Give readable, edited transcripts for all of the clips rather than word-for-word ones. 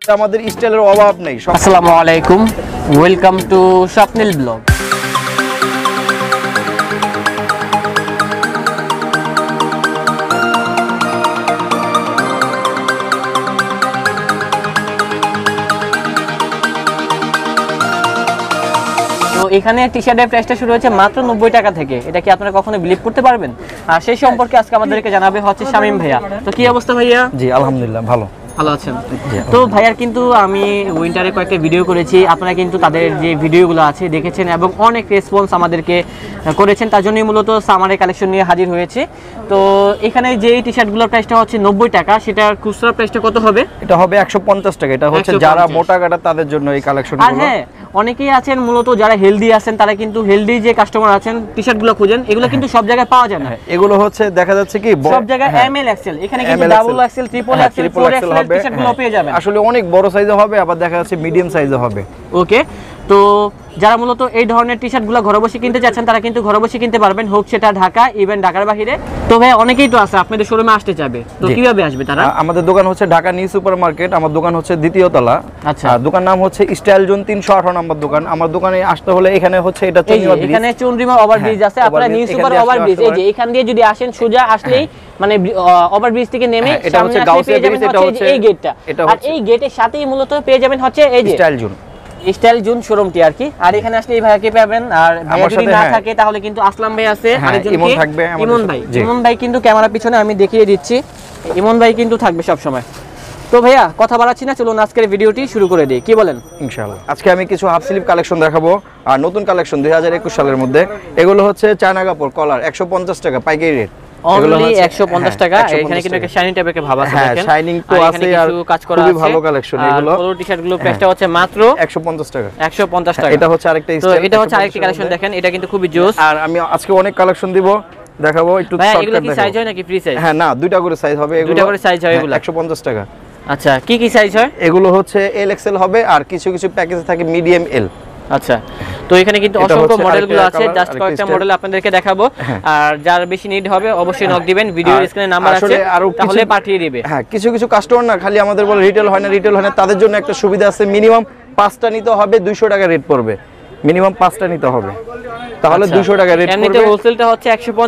আমাদের স্টাইলের অভাব নেই। আসসালামু আলাইকুম, ওয়েলকাম টু শপনিল ব্লগ। এখানে টি-শার্টের প্রাইসটা শুরু হচ্ছে মাত্র 90 টাকা থেকে। এটা কি আপনারা কখনো বিলিভ করতে পারবেন? আর সেই সম্পর্কে আজকে আমাদেরকে জানাবে হচ্ছে শামীম ভাইয়া। তো কি অবস্থা ভাইয়া? জি আলহামদুলিল্লাহ ভালো আছেন। তো ভাইয়ার কিন্তু আমি উইন্টারে কয়েকটা ভিডিও করেছি, আপনারা কিন্তু তাদের যে ভিডিওগুলো আছে দেখেছেন এবং অনেক রেসপন্স আমাদেরকে করেছেন, তার জন্যই মূলত সামারের কালেকশন নিয়ে হাজির হয়েছে। তো এখানে যে টি-শার্টগুলোর প্রাইসটা হচ্ছে 90 টাকা, সেটার খুচরা প্রাইসটা কত হবে? এটা হবে 150 টাকা। এটা হচ্ছে যারা মোটা কাটা তাদের জন্য এই কালেকশনগুলো। আর হ্যাঁ, অনেকেই আছেন মূলত যারা হেলদি আছেন, তারা কিন্তু হেলদি যে কাস্টমার আছেন টি-শার্টগুলো খুঁজেন, এগুলো কিন্তু সব জায়গায় পাওয়া যায় না। এগুলো হচ্ছে দেখা যাচ্ছে কি সব জায়গায় এম এল এক্সেল, এখানে কিন্তু double XL, triple XL, four XL টি-শার্টগুলো পেয়ে যাবেন। আসলে অনেক বড় সাইজে হবে, আবার দেখা যাচ্ছে মিডিয়াম সাইজে হবে। ওকে, তো যারা মূলত এই ধরনের টি-শার্টগুলো ঘরে বসে কিনতে চাচ্ছেন, তারা কিন্তু ঘরে বসে কিনতে পারবেন, হোক সেটা ঢাকা, ইভেন ঢাকার বাইরে। তো ভাই অনেকেই তো আছে আপনাদের শোরুমে আসতে চাবে, তো কিভাবে আসবে তারা? আমাদের দোকান হচ্ছে ঢাকা নিউ সুপার মার্কেট, আমার দোকান হচ্ছে দ্বিতীয় তলা। আচ্ছা, আর দোকান নাম হচ্ছে স্টাইল জোন 318 নম্বর দোকান। আমার দোকানে আসতে হলে এখানে হচ্ছে এটা এখানে চন্দ্রিমা ওভারব্রিজ আছে, আপনারা নিউ সুপার ওভারব্রিজ, এই যে এখান দিয়ে যদি আসেন সোজা আসলেই মানে ওভারব্রিজ থেকে নেমে এটা হচ্ছে গাউসিয়া ব্রিজ, এটা হচ্ছে এই গেটটা, আর এই গেটের সাথেই মূলত পেয়ে যাবেন হচ্ছে এই যে স্টাইল জোন শোরুমটি আর কি। আর এখানে আসলে এই ভাইয়াকে পাবেন, আর ভাইয়া যদি না থাকে তাহলে কিন্তু আসলাম ভাই আছে, আরেকজন ইমন থাকবে, ইমন ভাই কিন্তু ক্যামেরা পিছনে আমি দেখিয়ে দিচ্ছি, ইমন ভাই কিন্তু থাকবে সব সময়। তো ভাইয়া কথা বাড়াচ্ছি না, চলুন আজকের ভিডিওটি শুরু করে দিই, কি বলেন? ইনশাআল্লাহ। আজকে আমি কিছু হাফ স্লিভ কালেকশন দেখাবো, আর নতুন কালেকশন 2021 সালের মধ্যে। এগুলো হচ্ছে চায়না কাপড়, কলার 150 টাকা পাইকারি রেট, অনলি 150 টাকা। এখানে কিন্তু একটা শাইনিং টাইপের ভাব আছে, দেখেন শাইনিং তো আছে, আর কাজ করা আছে, খুবই ভালো কালেকশন। এগুলো পুরো টি-শার্ট গুলো প্রাইসটা হচ্ছে মাত্র 150 টাকা। 150 টাকা। এটা হচ্ছে আরেকটা স্টাইল, তো এটা হচ্ছে আরেকটা কালেকশন, দেখেন এটা কিন্তু খুবই জোস। আর আমি আজকে অনেক কালেকশন দিব, দেখাবো একটু শর্টকাট। এগুলো কি সাইজ হয় নাকি ফ্রি সাইজ? হ্যাঁ, না দুইটা করে সাইজ হবে, এগুলো দুইটা করে সাইজ হয় এগুলো 150 টাকা। আচ্ছা, কি কি সাইজ হয়? এগুলো হচ্ছে এল এক্সেল হবে, আর কিছু কিছু প্যাকেজে থাকে মিডিয়াম এল। আচ্ছা, তো এখানে কিন্তু অসংখ্য মডেলগুলো আছে, জাস্ট কয়েকটা মডেল আপনাদেরকে দেখাবো। আর যার বেশি নিড হবে অবশ্যই নক দিবেন, ভিডিও স্ক্রিনে নাম্বার আছে, তাহলে পাঠিয়ে দিবে। হ্যাঁ, কিছু কিছু কাস্টমার না খালি আমাদের বলে রিটেল হয় না, তাদের জন্য একটা সুবিধা আছে, মিনিমাম 5টা নিতে হবে, 200 টাকা রেট পড়বে। মিনিমাম 5টা নিতে হবে, তাহলে 200 টাকা রেট পড়বে। এমনিতে হোলসেলটা হচ্ছে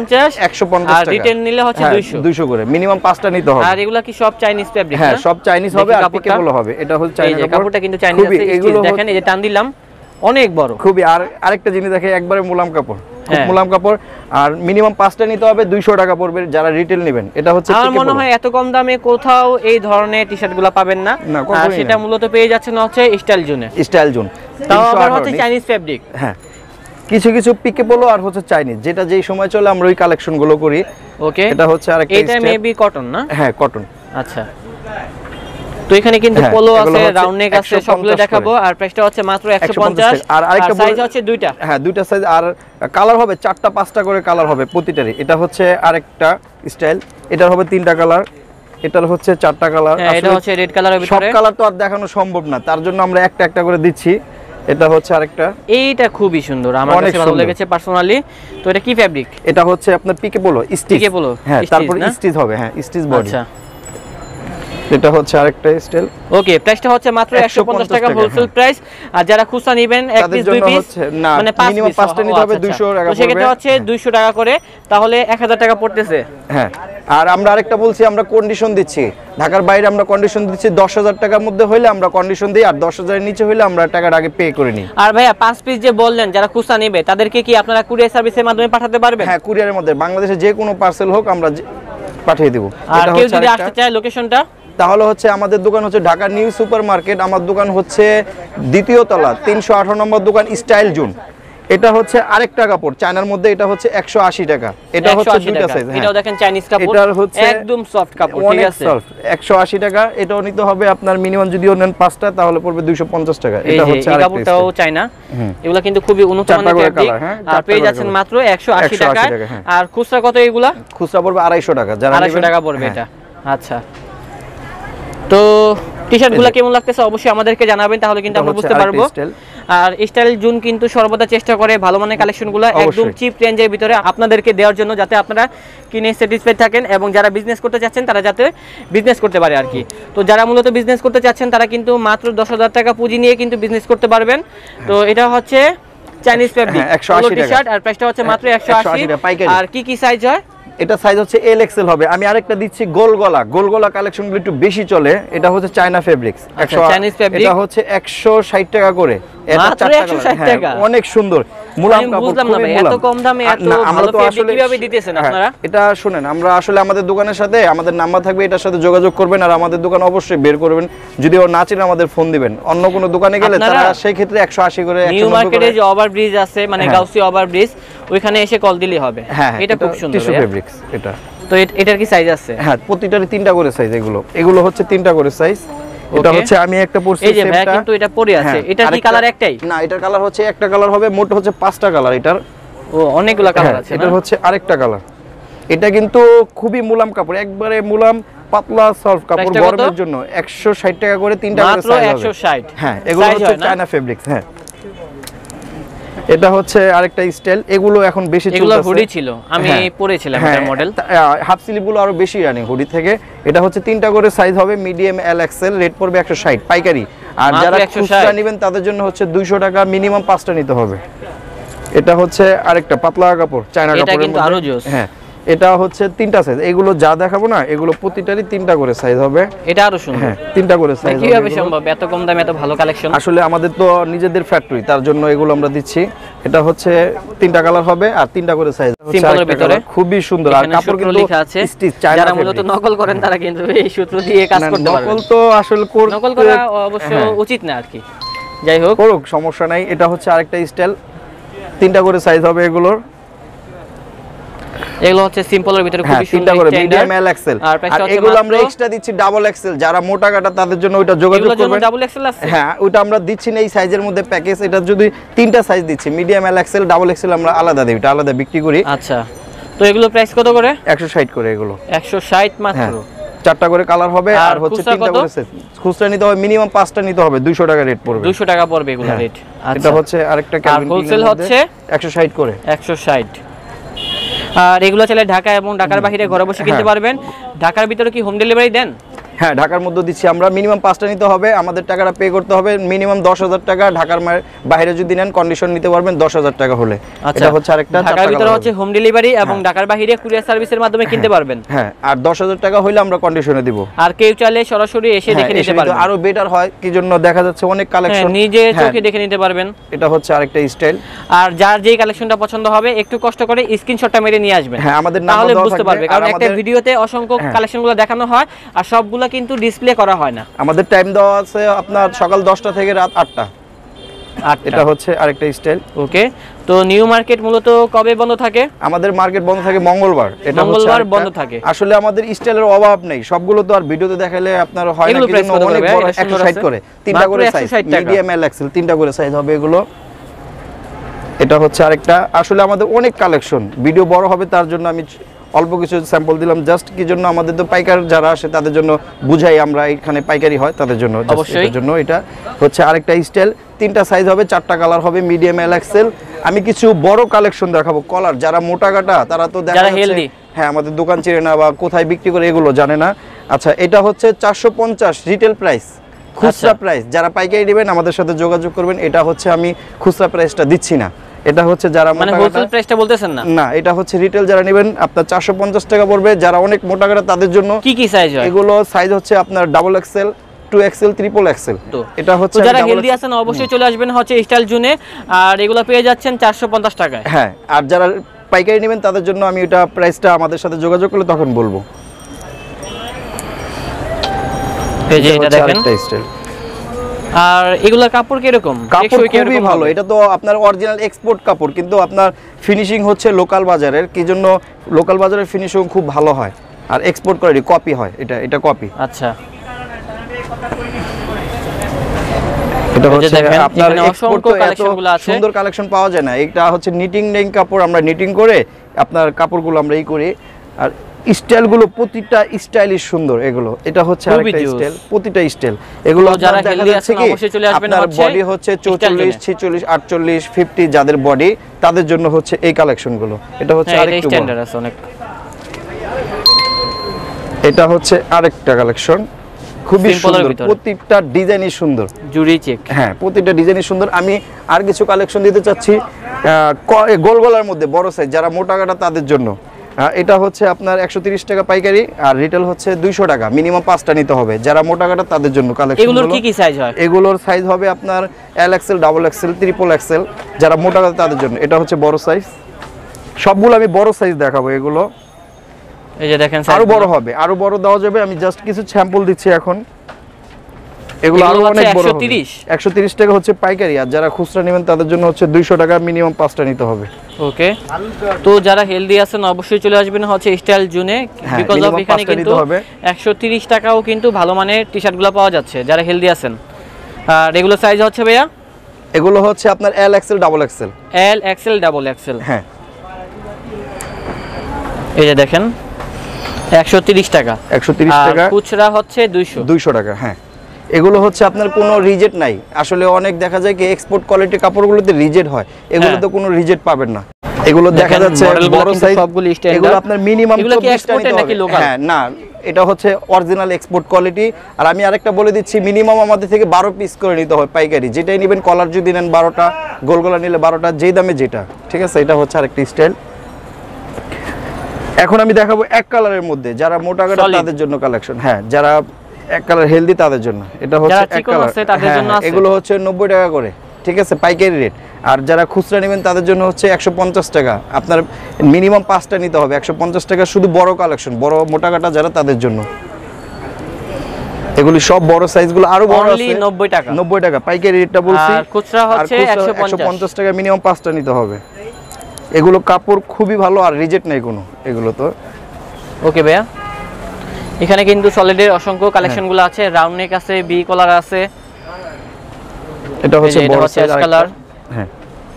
150 আর রিটেল নিলে হচ্ছে 200 করে। মিনিমাম 5টা নিতে হবে। আর এগুলা কি সব চাইনিজ ফেব্রিক? হ্যাঁ, সব চাইনিজ হবে, আর পিকেবল হবে। এটা হচ্ছে চাইনিজ কাপড়টা কিন্তু চাইনিজ আছে, এগুলো দেখেন এই যে টান দিলাম অনেক বড়, খুবই। আর আরেকটা জিনিস দেখে, একবারে মুলাম কাপড়, খুব মুলাম কাপড়, আর মিনিমাম 5টা নিতে হবে, 200 টাকা পড়বে যারা রিটেল নেবেন। এটা হচ্ছে আমার মনে হয় এত কম দামে কোথাও এই ধরনের টি-শার্টগুলো পাবেন না, আর সেটা মূলত পেয়ে যাচ্ছেন হচ্ছে স্টাইল জোনে। স্টাইল জোন তাও আবার হচ্ছে চাইনিজ ফেব্রিক। হ্যাঁ, কিছু কিছু পিকে পোলো আর হচ্ছে চাইনিজ, যেটা যেই সময় চলে আমরা ওই কালেকশন গুলো করি। ওকে, এটা হচ্ছে আরেকটা, এটা মেবি কটন না? হ্যাঁ, কটন। আচ্ছা, তো এখানে কিন্তু পোলো আছে, রাউন্ড নেক আছে, সবগুলো দেখাবো। আর প্রাইসটা হচ্ছে মাত্র 150। আর আরেকটা সাইজ হচ্ছে দুইটা। হ্যাঁ, দুইটা সাইজ, আর কালার হবে 4টা 5টা করে কালার হবে প্রতিটারই। এটা হচ্ছে আরেকটা স্টাইল, এটার হবে 3টা কালার, এটার হচ্ছে 4টা কালার। এটা হচ্ছে রেড কালারের ভিতরে, সব কালার তো আর দেখানো সম্ভব না, তার জন্য আমরা একটা একটা করে দিচ্ছি। এটা হচ্ছে আরেকটা, এইটা খুবই সুন্দর, আমার কাছে ভালো লেগেছে পার্সোনালি। তো এটা কি ফেব্রিক? এটা হচ্ছে আপনার pique polo, stitch. Pique polo, হ্যাঁ, তারপর স্টিচ হবে। হ্যাঁ, স্টিচ বডি। আচ্ছা, এটা হচ্ছে আরেকটা স্টাইল। ওকে, প্রাইসটা হচ্ছে মাত্র 150 টাকা হোলসেল প্রাইস। আর যারা খুচরা নেবেন এক পিস দুই পিস মানে মিনিমাম 5টা নিতে হবে, 200 টাকা পড়বে। সেটা হচ্ছে 200 টাকা করে, তাহলে 1000 টাকা পড়তেছে। হ্যাঁ, আর আমরা আরেকটা বলছি, আমরা কন্ডিশন দিচ্ছি, ঢাকার বাইরে আমরা কন্ডিশন দিচ্ছি 10,000 টাকার মধ্যে হইলে আমরা কন্ডিশন দিই, আর 10,000 এর নিচে হইলে আমরা টাকাটা আগে পে করে নিই। আর ভাইয়া 5 পিস যে বললেন যারা খুচরা নেবে, তাদেরকে কি আপনারা কুরিয়ার সার্ভিসের মাধ্যমে পাঠাতে পারবেন? হ্যাঁ, কুরিয়ারের মধ্যে বাংলাদেশে যে কোনো পার্সেল হোক আমরা পাঠিয়ে দেব। আর কেউ যদি আসতে চায় লোকেশনটা, তাহলে হচ্ছে আমাদের দোকান হচ্ছে ঢাকা নিউ সুপার মার্কেট, আমার দোকান হচ্ছে দ্বিতীয় তলা 318 নম্বর দোকান, স্টাইল জোন। এটা হচ্ছে আরেকটা কাপড় চায়নার মধ্যে, এটা হচ্ছে 180 টাকা। এটা হচ্ছে দুইটা সাইজ। এটাও দেখেন চাইনিজ কাপড়, এটার হচ্ছে একদম সফট কাপড়, ঠিক আছে, 180 টাকা। এটাও নিতে হবে আপনার, মিনিমাম যদি নেন 5টা তাহলে পড়বে 250 টাকা। এটা হচ্ছে এই কাপড়টাও চায়না, এগুলা কিন্তু খুবই উন্নত মানের ফেব্রিক, আর পেয়ে যাচ্ছেন মাত্র 180 টাকায়। আর খুচরা কত এগুলা? খুচরা পড়বে 250 টাকা, যারা 250 টাকা পড়বে এটা। আচ্ছা, তো টি-শার্টগুলো কেমন লাগতেছে অবশ্যই আমাদেরকে জানাবেন, তাহলে কিন্তু আমরা বুঝতে পারবো। আর স্টাইল জুন কিন্তু সর্বদা চেষ্টা করে ভালো মানের কালেকশনগুলো একদম চিপ রেঞ্জের ভিতরে আপনাদেরকে দেওয়ার জন্য, যাতে আপনারা কিনে স্যাটিসফাইড থাকেন এবং যারা বিজনেস করতে চাচ্ছেন তারা যাতে বিজনেস করতে পারে আর কি। তো যারা মূলত বিজনেস করতে চাচ্ছেন তারা কিন্তু মাত্র 10,000 টাকা পুঁজি নিয়ে কিন্তু বিজনেস করতে পারবেন। তো এটা হচ্ছে চাইনিজ ফেব্রিক টি-শার্ট, আর প্রাইসটা হচ্ছে মাত্র 180 টাকা। আর কি কি সাইজ হয়? এটা সাইজ হচ্ছে এল এক্সেল হবে। আমি আরেকটা দিচ্ছি গোলগলা কালেকশনগুলো একটু বেশি চলে। এটা হচ্ছে চায়না ফেব্রিক্স, এটা হচ্ছে 160 টাকা করে। এটা 160 টাকা, অনেক সুন্দর মুলাম কাপড়। বুঝলাম না ভাই, এত কম দামে এত ভালো ফেব্রিক কিভাবে দিতেছেন আপনারা? এটা শুনেন, আমরা আসলে আমাদের দোকানের সাথে আমাদের নাম্বার থাকবে, এটার সাথে যোগাযোগ করবেন আর আমাদের দোকান অবশ্যই বের করবেন। যদি ও না চেনে আমাদের ফোন দিবেন। অন্য কোনো দোকানে গেলে তারা সেই ক্ষেত্রে 180 করে, 190 করে। নিউ মার্কেটে যে ওভারব্রিজ আছে, মানে গাউসি ওভারব্রিজ, ওইখানে এসে কল দিলেই হবে। এটা খুব সুন্দর টিস্যু ফেব্রিক্স এটা। তো এটার কি সাইজ আছে? হ্যাঁ, প্রতিটারই 3টা করে সাইজ। এগুলো হচ্ছে 3টা করে সাইজ। এটা হচ্ছে আমি একটা পরছি, এই যে ভাই কিন্তু এটা পরে আছে। এটা কি কালার একটাই? না, এটার কালার হচ্ছে একটা কালার হবে, মোট হচ্ছে 5টা কালার এটার। ও, অনেকগুলো কালার আছে। এটা হচ্ছে আরেকটা কালার। এটা কিন্তু খুবই মুলাম কাপড়, একবারে মুলাম, পাতলা সফট কাপড়, গরমের জন্য। 160 টাকা করে 3টা করে সাইজ হবে। মাত্র 160। হ্যাঁ, এগুলো হচ্ছে চায়না ফেব্রিক্স। হ্যাঁ, এটা হচ্ছে আরেকটা স্টাইল। এগুলো এখন বেশি চলতেছে। এগুলো হুডি ছিল, আমি পরেছিলাম এটা মডেল। হাফ স্লিভ গুলো আরো বেশি রানিং হুডি থেকে। এটা হচ্ছে 3টা করে সাইজ হবে, মিডিয়াম, এল, এক্সেল। রেট পড়বে 160 পাইকারি। আর যারা খুচরা নেবেন তাদের জন্য হচ্ছে 200 টাকা, মিনিমাম 5টা নিতে হবে। এটা হচ্ছে আরেকটা পাতলা কাপড়, চায়না কাপড়ের মধ্যে। এটা কিন্তু আরো জোস। হ্যাঁ, এটা হচ্ছে 3টা সাইজ। এগুলো যা দেখাবো না, এগুলো প্রতিটারই 3টা করে সাইজ হবে। এটা আরো সুন্দর। হ্যাঁ, 3টা করে সাইজ হবে। কিভাবে সম্ভব এত কম দামে এত ভালো কালেকশন? আসলে আমাদের তো নিজেদের ফ্যাক্টরি, তার জন্য এগুলো আমরা দিচ্ছি। এটা হচ্ছে 3টা কালার হবে আর 3টা করে সাইজ। সিম্পলের ভিতরে খুবই সুন্দর। আর কাপড় কিন্তু লেখা আছে। যারা মূলত নকল করেন তারা কিন্তু এই সূত্র দিয়ে কাজ করতে পারবে। নকল তো আসলে নকল করা অবশ্য উচিত না আর কি। যাই হোক, করুক, সমস্যা নাই। এটা হচ্ছে আরেকটা স্টাইল, 3টা করে সাইজ হবে এগুলোর। এগুলো হচ্ছে সিম্পলের ভিতরে খুবই সুন্দর, 3টা করে মিডিয়াম, এল, এক্সেল। আর এগুলো আমরা এক্সট্রা দিচ্ছি ডাবল এক্সেল। যারা মোটা কাটা তাদের জন্য ওইটা যোগাযোগ করবেন। ডাবল এক্সেল আছে? হ্যাঁ, ওইটা আমরা দিচ্ছি না এই সাইজের মধ্যে প্যাকেজ। এটা যদি 3টা সাইজ দিচ্ছি, medium, L, XL, double XL আমরা আলাদা দিই, এটা আলাদা বিক্রি করি। আচ্ছা, তো এগুলো প্রাইস কত করে? 160 করে এগুলো। 160 মাত্র। 4টা করে কালার হবে আর হচ্ছে 3টা করে সাইজ। খুচরা নিতে হবে, মিনিমাম 5টা নিতে হবে, 200 টাকা রেট পড়বে। 200 টাকা পড়বে এগুলো রেট। আচ্ছা, এটা হচ্ছে আরেকটা ক্যাবিন কিং, হোলসেল হচ্ছে 160 করে। 160। আর এগুলো চাইলে ঢাকা এবং ঢাকার বাইরে ঘরে বসে কিনতে পারবেন। ঢাকার ভিতরে কি হোম ডেলিভারি দেন? হ্যাঁ, ঢাকার মধ্যে দিচ্ছি আমরা। মিনিমাম 5টা নিতে হবে, আমাদের টাকাটা পে করতে হবে। মিনিমাম 10,000 টাকা। ঢাকার বাইরে যদি নেন কন্ডিশন নিতে পারবেন 10,000 টাকা হলে। এটা হচ্ছে আরেকটা। ঢাকার ভিতরে হচ্ছে হোম ডেলিভারি এবং ঢাকার বাইরে কুরিয়ার সার্ভিসের মাধ্যমে কিনতে পারবেন। হ্যাঁ, আর 10,000 টাকা হলে আমরা কন্ডিশনে দিব। আর কেউ চাইলে সরাসরি এসে দেখে নিতে পারবেন। আরো বেটার হয়, কি জন্য দেখা যাচ্ছে অনেক কালেকশন নিজে চোখে দেখে নিতে পারবেন। এটা হচ্ছে আরেকটা স্টাইল। আর যার যেই কালেকশনটা পছন্দ হবে একটু কষ্ট করে স্ক্রিনশটটা মেরে নিয়ে আসবেন। হ্যাঁ, আমাদের তাহলে বুঝতে পারবে, কারণ একটা ভিডিওতে অসংখ্য কালেকশনগুলো দেখানো হয় আর সবগুলো কিন্তু ডিসপ্লে করা হয় না। আমাদের টাইম দেওয়া আছে আপনার সকাল 10টা থেকে রাত 8টা। এটা হচ্ছে আরেকটা স্টাইল। ওকে, তো নিউ মার্কেট মূলত কবে বন্ধ থাকে? আমাদের মার্কেট বন্ধ থাকে মঙ্গলবার। এটা মঙ্গলবার বন্ধ থাকে। আসলে আমাদের স্টাইলের অভাব নেই, সবগুলো তো আর ভিডিওতে দেখালে আপনার হয় না, কিন্তু অনেক বড় 160 করে 3টা করে সাইজ, মিডিয়াম, এল, এক্সেল 3টা করে সাইজ হবে এগুলো। এটা হচ্ছে আরেকটা। আসলে আমাদের অনেক কালেকশন, ভিডিও বড় হবে তার জন্য আমি অল্প কিছু স্যাম্পল দিলাম। জাস্ট কি জন্য, আমাদের তো পাইকার যারা আসে তাদের জন্য বুঝাই আমরা, এখানে পাইকারি হয় তাদের জন্য, এর জন্য। এটা হচ্ছে আরেকটা স্টাইল, 3টা সাইজ হবে, 4টা কালার হবে, মিডিয়াম, এল, এক্সেল। আমি কিছু বড় কালেকশন দেখাবো কলার। যারা মোটা কাটা তারা তো দেখা যাচ্ছে হ্যাঁ আমাদের দোকান চিনে না বা কোথায় বিক্রি করে এগুলো জানে না। আচ্ছা, এটা হচ্ছে 450 রিটেল প্রাইস, খুচরা প্রাইস। যারা পাইকারি নেবেন আমাদের সাথে যোগাযোগ করবেন। এটা হচ্ছে আমি খুচরা প্রাইসটা দিচ্ছি না, এটা হচ্ছে যারা মানে হোলসেল প্রাইসটা বলতেছেন না? না, এটা হচ্ছে রিটেল যারা নেবেন আপনার 450 টাকা পড়বে। যারা অনেক মোটা কাটা তাদের জন্য কি কি সাইজ হয়? এগুলো সাইজ হচ্ছে আপনার double XL, 2 XL, triple XL. তো এটা হচ্ছে যারা হেলদি আছেন অবশ্যই চলে আসবেন হচ্ছে স্টাইল জুনে, আর এগুলো পেয়ে যাচ্ছেন 450 টাকায়। হ্যাঁ, আর যারা পাইকারি নেবেন তাদের জন্য আমি এটা প্রাইসটা আমাদের সাথে যোগাযোগ করলে তখন বলবো। এই যে এটা দেখেন স্টাইল। আর এগুলোর কাপড় কি রকম? কাপড় খুবই ভালো। এটা তো আপনার অরিজিনাল এক্সপোর্ট কাপড়, কিন্তু আপনার ফিনিশিং হচ্ছে লোকাল বাজারের। কি জন্য? লোকাল বাজারের ফিনিশিং খুব ভালো হয় আর এক্সপোর্ট কোয়ালিটি কপি হয়। এটা কপি। আচ্ছা, এটা হচ্ছে আপনার এক্সপোর্ট কালেকশনগুলো আছে, সুন্দর কালেকশন পাওয়া যায় না। এটা হচ্ছে নিটিং নেই কাপড়, আমরা নিটিং করে আপনার কাপড়গুলো আমরা করি। আর স্টাইলগুলো প্রতিটা স্টাইলিশ সুন্দর এগুলো। এটা হচ্ছে আরেকটা স্টাইল, প্রতিটা স্টাইল এগুলো যারা হেলদি আছেন অবশ্যই চলে আসবেন। আপনার বডি হচ্ছে 44 46 48 50 যাদের বডি তাদের জন্য হচ্ছে এই কালেকশনগুলো। এটা হচ্ছে আরেকটা স্ট্যান্ডার্ড আছে অনেক। এটা হচ্ছে আরেকটা কালেকশন, খুবই সুন্দর, প্রতিটা ডিজাইনই সুন্দর, জুড়ি চেক। হ্যাঁ প্রতিটা ডিজাইনই সুন্দর। আমি আর কিছু কালেকশন দিতে চাচ্ছি গোল গলার মধ্যে বড় সাইজ, যারা মোটা কাটা তাদের জন্য। এটা হচ্ছে আপনার 130 টাকা পাইকারি আর রিটেল হচ্ছে 200 টাকা, মিনিমাম 5টা নিতে হবে যারা মোটা কাটা তাদের জন্য কালেকশন। এগুলোর কি কি সাইজ হয়? এগুলোর সাইজ হবে আপনার L XL, double XL, triple XL, যারা মোটা কাটা তাদের জন্য। এটা হচ্ছে বড় সাইজ, সবগুলো আমি বড় সাইজ দেখাবো। এগুলো এই যে দেখেন আরো বড় হবে, আরো বড় দেওয়া যাবে, আমি জাস্ট কিছু স্যাম্পল দিচ্ছি এখন। এগুলো আরো অনেক বড় হবে। 130 টাকা হচ্ছে পাইকারি, আর যারা খুচরা নেবেন তাদের জন্য হচ্ছে 200 টাকা, মিনিমাম 5টা নিতে হবে। ওকে, তো যারা হেলদি আছেন অবশ্যই চলে আসবেন হচ্ছে স্টাইল জোনে, বিকজ অফ এখানে কিন্তু 130 টাকাও কিন্তু ভালো মানের টি-শার্টগুলো পাওয়া যাচ্ছে যারা হেলদি আছেন। আর এগুলো সাইজ হচ্ছে ভাইয়া? এগুলো হচ্ছে আপনার L XL, double XL. L XL, double XL, হ্যাঁ। এই যে দেখেন 130 টাকা, 130 টাকা, খুচরা হচ্ছে 200 টাকা। হ্যাঁ, এগুলো হচ্ছে আপনার কোনো রিজেক্ট নাই। আসলে অনেক দেখা যায় কি এক্সপোর্ট কোয়ালিটি কাপড়গুলোতে রিজেক্ট হয়, এগুলোতে কোনো রিজেক্ট পাবেন না। এগুলো দেখা যাচ্ছে বড় সাইজ, সবগুলো স্ট্যান্ডার্ড। এগুলো আপনার মিনিমাম 24 টা নিতে নাকি হবে। লোকাল? হ্যাঁ, না এটা হচ্ছে অরিজিনাল এক্সপোর্ট কোয়ালিটি। আর আমি আরেকটা বলে দিচ্ছি, মিনিমাম আমাদের থেকে 12 পিস করে নিতে হয় পাইকারি। যেটাই নেবেন, কলার যদি নেন 12টা, গোলগলা নিলে 12টা, যেই দামে যেটা, ঠিক আছে। এটা হচ্ছে আরেকটা স্টাইল। এখন আমি দেখাবো এক কালারের মধ্যে, যারা মোটা কাটা তাদের জন্য কালেকশন। হ্যাঁ, যারা এক কালার হেলদি তাদের জন্য। এটা হচ্ছে এক কালার, এগুলো হচ্ছে 90 টাকা করে, ঠিক আছে, পাইকারি রেট। আর যারা খুচরা নেবেন তাদের জন্য হচ্ছে 150 টাকা। আপনার মিনিমাম 5টা নিতে হবে, 150 টাকা শুধু বড় কালেকশন, বড় মোটা কাটা যারা তাদের জন্য। এগুলি সব বড় সাইজগুলো, আরো বড় আছে 90 টাকা পাইকারি রেটটা বলছি। আর খুচরা হচ্ছে 150 টাকা, মিনিমাম 5টা নিতে হবে। এগুলো কাপড় খুবই ভালো আর রিজেক্ট নাই কোনো এগুলো তো। ওকে ভাইয়া, এখানে কিন্তু সলিডের অসংখ্য কালেকশনগুলো আছে, রাউন্ড নেক আছে, বি কলার আছে। এটা হচ্ছে বড় সাইজ কালার। হ্যাঁ,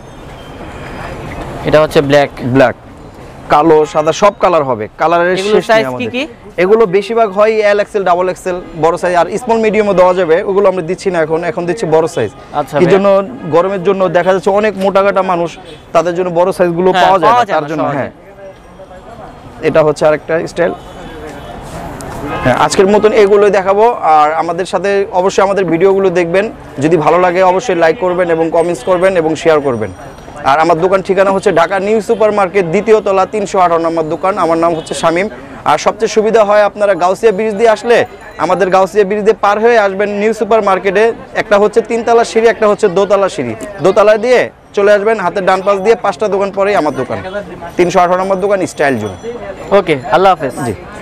এটা হচ্ছে ব্ল্যাক, কালো, সাদা সব কালার হবে। কালারের শেষ নেই আমাদের। কি এগুলো বেশিরভাগ হয় এল এক্সেল, ডাবল এক্সেল, বড় সাইজ, আর স্মল মিডিয়ামও দেওয়া যাবে। ওগুলো আমরা দিচ্ছি না এখন দিচ্ছি বড় সাইজ। কি জন্য? গরমের জন্য দেখা যাচ্ছে অনেক মোটা কাটা মানুষ, তাদের জন্য বড় সাইজগুলো পাওয়া যায় না, তার জন্য। হ্যাঁ, এটা হচ্ছে আরেকটা স্টাইল। হ্যাঁ, আজকের মতন এগুলোই দেখাবো। আর আমাদের সাথে অবশ্যই আমাদের ভিডিওগুলো দেখবেন, যদি ভালো লাগে অবশ্যই লাইক করবেন এবং কমেন্টস করবেন এবং শেয়ার করবেন। আর আমার দোকান ঠিকানা হচ্ছে ঢাকা নিউ সুপার মার্কেট, 2য় তলা, 318 নম্বর দোকান। আমার নাম হচ্ছে শামীম। আর সবচেয়ে সুবিধা হয় আপনারা গাউসিয়া ব্রিজ দিয়ে আসলে, আমাদের গাউসিয়া ব্রিজ দিয়ে পার হয়ে আসবেন নিউ সুপার মার্কেটে। একটা হচ্ছে 3তলা সিঁড়ি, একটা হচ্ছে 2তলা সিঁড়ি। 2তলা দিয়ে চলে আসবেন, হাতের ডান পাশ দিয়ে 5টা দোকান পরেই আমার দোকান, 318 নম্বর দোকান, স্টাইল জোন। ওকে, আল্লাহ হাফেজ। জি।